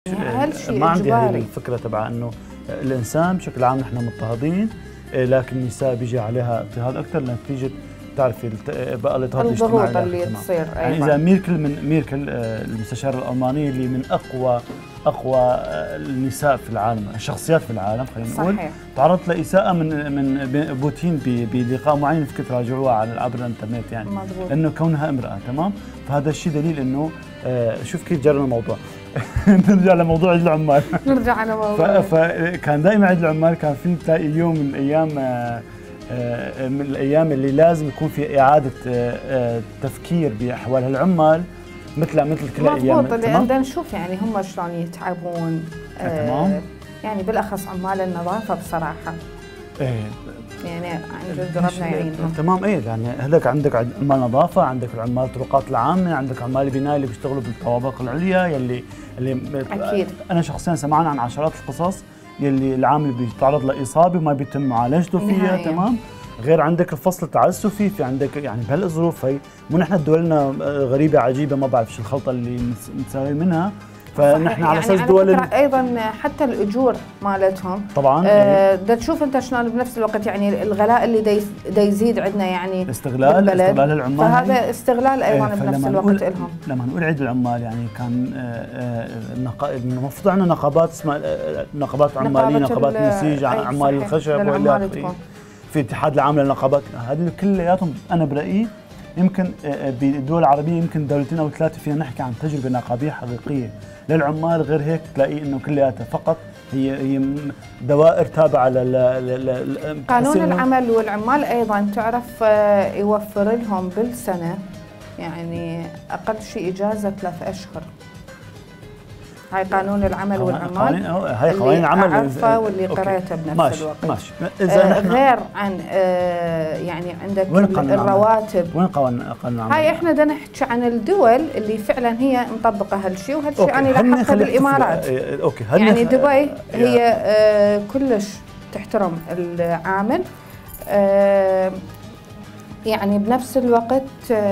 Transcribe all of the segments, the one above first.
ما عندي هاي الفكره تبع انه الانسان بشكل عام نحن مضطهدين، لكن النساء بيجي عليها اضطهاد اكثر نتيجه بتعرفي بقى الاضطهاد الاجتماعي الضغوط اللي تصير. يعني اذا ميركل المستشاره الالمانيه اللي من اقوى النساء في العالم، الشخصيات في العالم خلينا نقول، تعرضت لاساءه من بوتين بلقاء معين، فيك تراجعوها على عبر الانترنت يعني مضبوط. انه كونها امراه. تمام. فهذا الشيء دليل انه شوف كيف جرى الموضوع. نرجع لموضوع عيد العمال. نرجع لموضوع فكان دائما عيد العمال كان في تلاقي يوم من الايام اللي لازم يكون في اعاده تفكير باحوال العمال مثل كل الايام. مضبوط. اللي بدنا نشوف يعني هم شلون يتعبون. تمام. يعني بالاخص عمال النظافه بصراحه. يعني عن جد ربنا يعينهم. تمام. يعني هذاك عندك عمال نظافه، عندك العمال الطرقات العامه، عندك عمال البناء اللي بيشتغلوا بالطوابق العليا اللي اكيد. انا شخصيا سمعنا عن عشرات القصص يلي العامل بيتعرض لاصابه وما بيتم معالجته فيها. تمام. غير عندك الفصل التعسفي، في عندك يعني بهالظروف هي مو نحن دولنا غريبه عجيبه، ما بعرف شو الخلطه اللي نسوي منها. فنحن على اساس دول ايضا حتى الاجور مالتهم طبعا بدك تشوف انت شلون بنفس الوقت يعني الغلاء اللي دا يزيد عندنا يعني استغلال العمال، فهذا استغلال ايضا بنفس الوقت لهم. لما نقول عيد العمال يعني كان المفروض عندنا نقابات اسمها نقابات عماليه، نقابات نسيج، عمال الخشب والى اخره، في اتحاد العامله للنقابات. هذول كلياتهم انا برايي يمكن بالدول العربيه يمكن دولتين او ثلاثه فينا نحكي عن تجربه نقابيه حقيقيه للعمال. غير هيك تلاقي انه كلياتها فقط هي دوائر تابعه قانون العمل والعمال. ايضا تعرف يوفر لهم بالسنه يعني اقل شيء اجازه 3 أشهر. هاي قانون العمل والعمال، هاي قوانين العمل عارفه واللي قريته بنفس الوقت. ماشي. غير عن يعني عندك الرواتب. وين قانون العمل؟ هاي احنا بدنا نحكي عن الدول اللي فعلا هي مطبقه هالشيء، وهالشيء يعني لاحظته بالامارات. اوكي. يعني دبي هي كلش تحترم العامل، يعني بنفس الوقت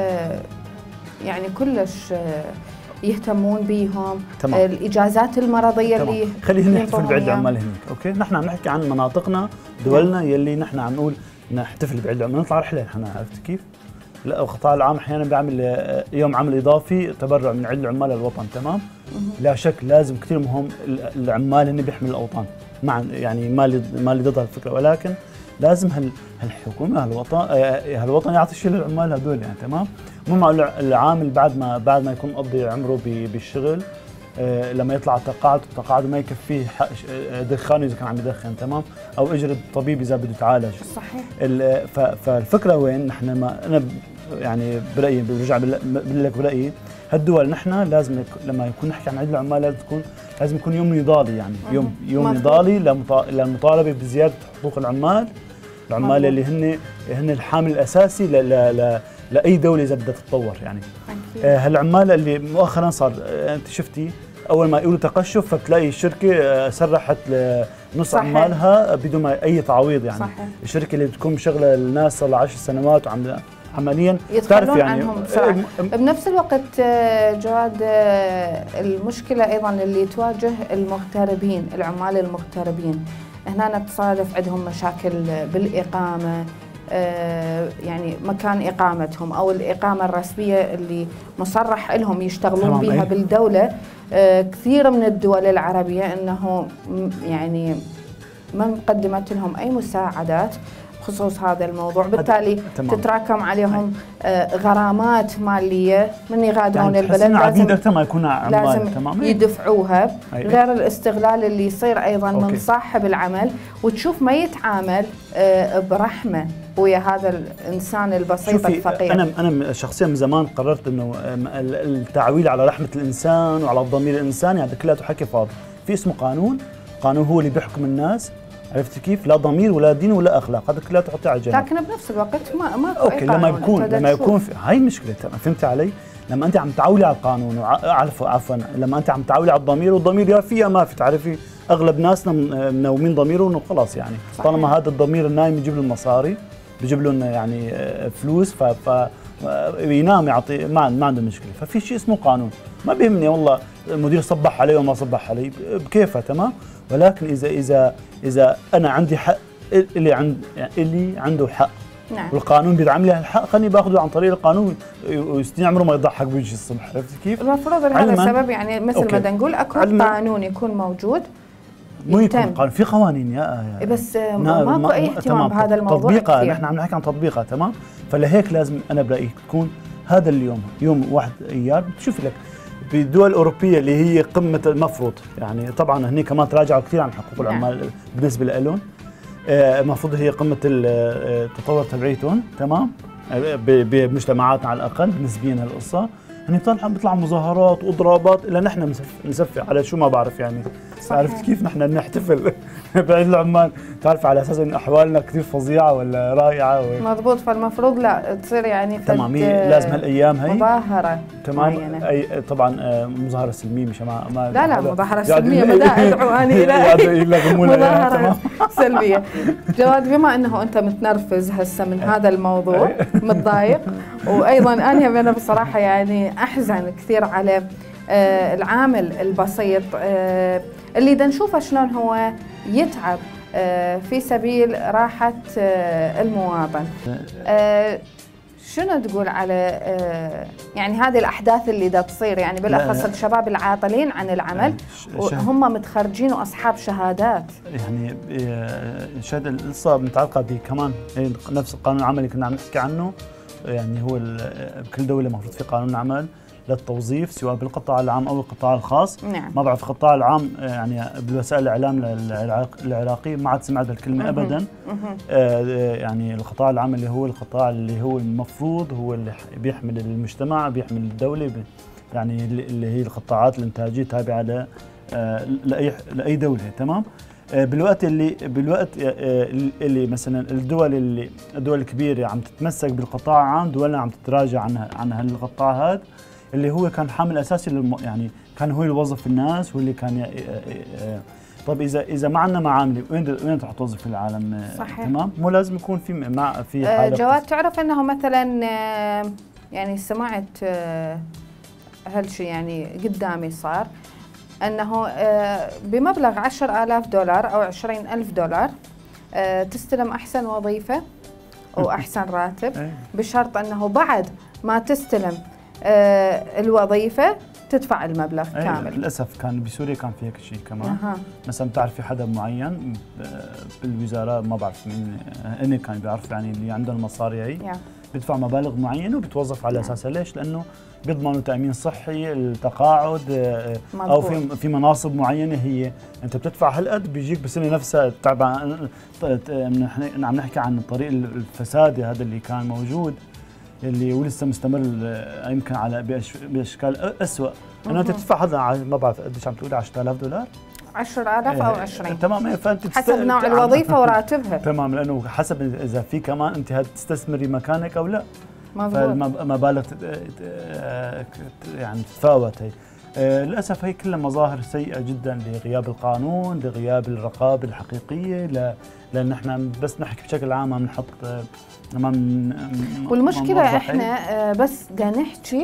يعني كلش يهتمون بيهم. الاجازات المرضيه اللي خلينا نحتفل بعيد العمال هناك. اوكي. نحن عم نحكي عن مناطقنا دولنا يلي نحن عم نقول نحتفل بعيد العمال، نطلع رحله نحن. عرفت كيف؟ لا القطاع العام احيانا بيعمل يوم عمل اضافي تبرع من عيد العمال للوطن. تمام. لا شك لازم كثير مهم العمال هن بيحملوا الاوطان، مع يعني ما لي ضد الفكره، ولكن لازم هالحكومه هالوطن يعطي شيء للعمال هذول يعني. تمام. مو معقول العامل بعد ما يكون مقضي عمره بالشغل لما يطلع التقاعد وما يكفيه دخان اذا كان عم يدخن. تمام. او اجره الطبيب اذا بده يتعالج. صحيح. فالفكره وين نحن انا يعني برايي برجع بقول لك برايي هالدول نحن لازم لما يكون نحكي عن عيد العمال لازم يكون يوم نضالي يعني يوم نضالي للمطالبه بزياده حقوق العمال اللي هن الحامل الاساسي لاي دوله اذا بدها تتطور يعني. هالعمال اللي مؤخرا صار انت شفتي اول ما يقولوا تقشف فبتلاقي الشركه سرحت نص عمالها بدون ما اي تعويض يعني. صحيح. الشركه اللي بتكون مشغله الناس صار لها 10 سنوات عمليا تعرف يعني بنفس الوقت جواد المشكله ايضا اللي تواجه المغتربين، العمال المغتربين هنا تصادف عندهم مشاكل بالاقامه، يعني مكان اقامتهم او الاقامه الرسميه اللي مصرح لهم يشتغلون بها بالدوله. كثير من الدول العربيه انه يعني ما مقدمت لهم اي مساعدات بخصوص هذا الموضوع، بالتالي تتراكم عليهم غرامات ماليه من يغادرون يعني البلد لازم يدفعوها. غير الاستغلال اللي يصير ايضا من صاحب العمل، وتشوف ما يتعامل برحمه ويا هذا الانسان البسيط الفقير. انا شخصيا من زمان قررت انه التعويل على رحمه الانسان وعلى الضمير الانساني هذا كله حكي فاضي. في اسمه قانون هو اللي بيحكم الناس. عرفت كيف؟ لا ضمير ولا دين ولا اخلاق، هذا كله تحطيه على جنب. لكن بنفس الوقت ما اوكي لما يكون في هاي مشكله. فهمت علي؟ لما انت عم تعولي على القانون عفوا لما انت عم تعولي على الضمير، والضمير يا فيها ما في. تعرفي اغلب ناسنا منومين ضميرهم وخلاص يعني. طالما هذا الضمير النايم يجيب له المصاري، بيجيب لهم يعني فلوس، ف ينام يعطي ما عنده مشكله. ففي شيء اسمه قانون. ما بيهمني والله المدير صبح علي وما صبح علي بكيفه تمام، ولكن اذا انا عندي حق، اللي عنده حق نعم. والقانون بيدعم لي الحق، خليني باخذه عن طريق القانون وسنين عمره ما يضحك بوجهي الصبح. عرفت كيف؟ المفروض هذا السبب يعني مثل ما نقول اكو قانون يكون موجود. مو يكون قانون، في قوانين يا بس ماكو اي اهتمام بهذا الموضوع. تطبيقها، نحن عم نحكي عن تطبيقها تمام. فلهيك لازم انا برايي تكون هذا اليوم يوم 1 ايار. بتشوف لك بالدول الاوروبيه اللي هي قمه المفروض، يعني طبعا هني كمان تراجعوا كثير عن حقوق العمال بالنسبه لهم. المفروض هي قمه التطور تبعيتهم تمام، بمجتمعاتنا على الاقل نسبيا هالقصه. يعني بيطلعوا مظاهرات واضرابات الا نحن نسفي على شو ما بعرف يعني. عرفت كيف؟ نحن بنحتفل بعيد العمال، تعرف على اساس ان احوالنا كثير فظيعه ولا رائعه مضبوط. فالمفروض لا تصير يعني تمام. لازم هالايام هي مظاهره تمام معينة. طبعا مظاهره سلميه مش ما لا مظاهره سلميه ما ادعو اني الى مظاهره سلميه. جواد، بما انه انت متنرفز هسه من هذا الموضوع متضايق، وايضا انا بصراحه يعني احزن كثير على العامل البسيط اللي دا نشوفه شلون هو يتعب في سبيل راحة المواطن. شنو تقول على يعني هذه الأحداث اللي دا تصير، يعني بالأخص الشباب العاطلين عن العمل وهم متخرجين وأصحاب شهادات؟ يعني الشهادة القصة متعلقة بكمان نفس القانون العمل اللي كنا عم نحكي عنه. يعني هو بكل دولة المفروض في قانون عمل للتوظيف سواء بالقطاع العام او القطاع الخاص. نعم. ما بعرف القطاع العام يعني بالوسائل الاعلام العراقي ما عاد سمعت بالكلمه ابدا. يعني القطاع العام اللي هو المفروض هو اللي بيحمل المجتمع، بيحمل الدوله، يعني اللي هي القطاعات الانتاجيه تابعه لاي دوله تمام. بالوقت اللي مثلا الدول الكبيره عم تتمسك بالقطاع العام، دولنا عم تتراجع عن هالقطاع هذا اللي هو كان حامل اساسي يعني كان هو اللي يوظف الناس واللي كان طب اذا ما عندنا معامله وين رح توظف العالم؟ صحيح. تمام. مو لازم يكون في حاله جواد، تعرف انه مثلا يعني سمعت هالشيء يعني قدامي صار انه بمبلغ $10,000 او $20,000 تستلم احسن وظيفه واحسن راتب، بشرط انه بعد ما تستلم الوظيفة تدفع المبلغ كامل. للأسف كان بسوريا كان في هيك شيء كمان. مثلا بتعرف في حدا معين بالوزارة، ما بعرف مين، هن كانوا بيعرفوا يعني اللي عندهم المصاري هي بيدفع مبالغ معينة وبتوظف على أساسها. ليش؟ لأنه بيضمنوا تأمين صحي، التقاعد، أو في مناصب معينة هي أنت بتدفع هالقد بيجيك بالسنة نفسها تعبان. عم نحكي عن طريق الفساد هذا اللي كان موجود، اللي ولسه مستمر يمكن على باشكال اسوء. انه انت تدفع هذا ما بعرف قديش عم تقولي $10,000 10,000 او 20 تمام. فانت حسب نوع الوظيفه وراتبها تمام، لانه حسب اذا في كمان انت تستثمري مكانك او لا. مضبوط. فالمبالغ يعني تتفاوت هي. للاسف هي كلها مظاهر سيئه جدا لغياب القانون، لغياب الرقابه الحقيقيه، لان احنا بس نحكي بشكل عام عم نحط والمشكله احنا بس بدنا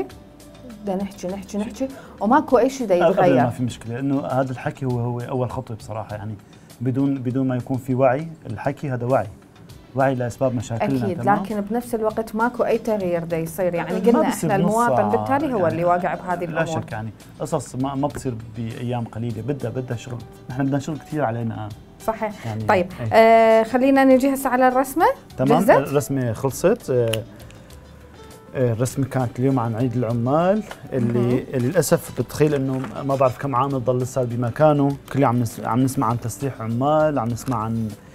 نحكي وماكو اي شيء يتغير. ما في مشكله، انه هذا الحكي هو اول خطوه بصراحه. يعني بدون ما يكون في وعي. الحكي هذا وعي لاسباب مشاكلنا اكيد تمام؟ لكن بنفس الوقت ماكو اي تغيير دا يصير. يعني قلنا احنا المواطن بالتالي هو يعني اللي واقع بهذه الامور. لا شك، يعني قصص ما بتصير بايام قليله، بدها شغل. نحن بدنا شغل كثير علينا. صحيح. يعني طيب خلينا نجي هسه على الرسمه. تمام. جهزت؟ الرسمه خلصت. الرسمه كانت اليوم عن عيد العمال اللي للاسف بتخيل انه ما بعرف كم عامل ضل لسه بمكانه. كل يوم عم نسمع عن تسريح عمال، عم نسمع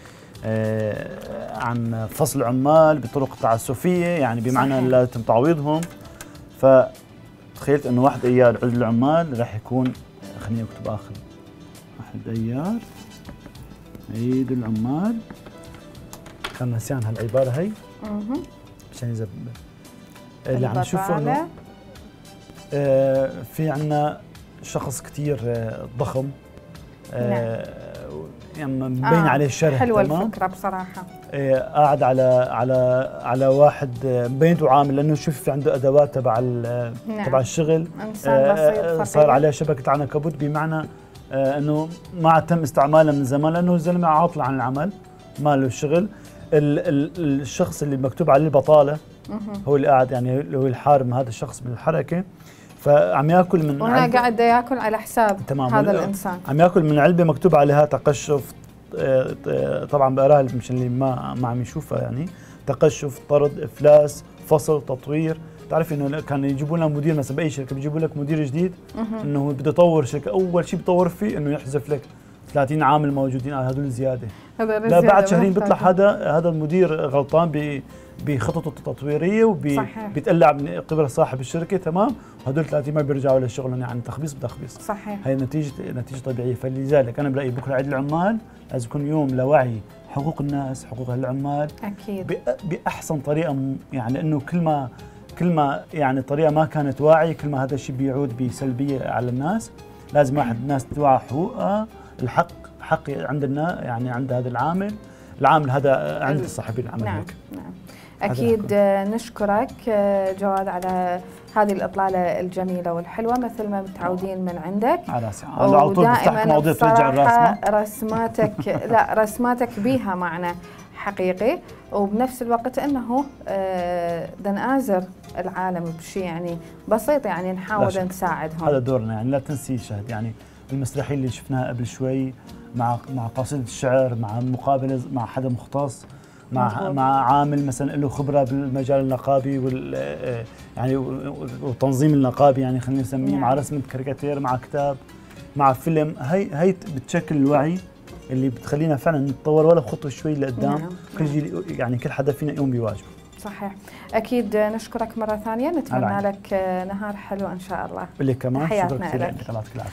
عن فصل عمال بطرق تعسفيه، يعني بمعنى لا يتم تعويضهم. فتخيلت انه 1 ايار عيد العمال راح يكون، خليني اكتب اخر 1 ايار عيد العمال. كان نسيان هالعباره هي عشان اذا اللي عم نشوفه انه في عندنا شخص كثير ضخم يعني مبين عليه الشرح. حلوه الفكره بصراحه. قاعد على واحد مبينته عامل، لانه شوف في عنده ادوات تبع الشغل. انسان بسيط صار عليه شبكه عنكبوت، بمعنى انه ما عاد تم استعمالها من زمان، لانه الزلمه عاطل عن العمل، ما له شغل. الشخص اللي مكتوب عليه البطاله هو اللي قاعد، يعني هو الحارم، هذا الشخص من الحركه، فعم ياكل من وهنا قاعد ياكل على حساب هذا الانسان، عم ياكل من علبه مكتوب عليها تقشف. طبعا بقراها مش اللي ما عم يشوفها، يعني تقشف، طرد، افلاس، فصل، تطوير. تعرف انه كان يجيبوا لنا مدير مثلا باي شركه، بيجيبوا لك مدير جديد انه بده يطور شركه، اول شيء بيطور فيه انه يحذف لك 30 عامل موجودين، هذول زياده. لا بعد شهرين بيطلع هذا المدير غلطان بخططه التطويريه وبيتقلع من قبل صاحب الشركه، تمام، وهدول 30 ما بيرجعوا لشغلهم، يعني تخبيص بتخبيص. صحيح. هي نتيجه طبيعيه. فلذلك انا برايي بكره عيد العمال لازم يكون يوم لوعي حقوق الناس، حقوق العمال، اكيد باحسن طريقه، يعني انه كل ما يعني الطريقه ما كانت واعيه، كل ما هذا الشيء بيعود بسلبيه على الناس. لازم الناس توعى حقوقها، حق عند الناس، يعني عند هذا العامل هذا عند صاحبين العمل. نعم هيك. نعم اكيد. نشكرك جواد على هذه الاطلاله الجميله والحلوه مثل ما متعودين من عندك. على راسي، على طول بفتح مواضيع ترجع الراس. رسماتك لا رسماتك بيها معنى حقيقي، وبنفس الوقت انه نآزر العالم بشيء يعني بسيط، يعني نحاول نساعدهم. هذا دورنا، يعني لا تنسي شهد، يعني المسرحيه اللي شفناها قبل شوي مع قصيده الشعر، مع مقابله مع حدا مختص، مع عامل مثلا له خبره بالمجال النقابي يعني والتنظيم النقابي، يعني خلينا نسميه، مع رسمه كاريكاتير، مع كتاب، مع فيلم. هي بتشكل الوعي اللي بتخلينا فعلا نتطور ولو خطوه شوي لقدام. كل جيل يعني كل حدا فينا يقوم بواجبه. صحيح. اكيد نشكرك مره ثانيه، نتمنى لك نهار حلو ان شاء الله. اللي كمان حياتنا لك. الله يعطيك العافيه.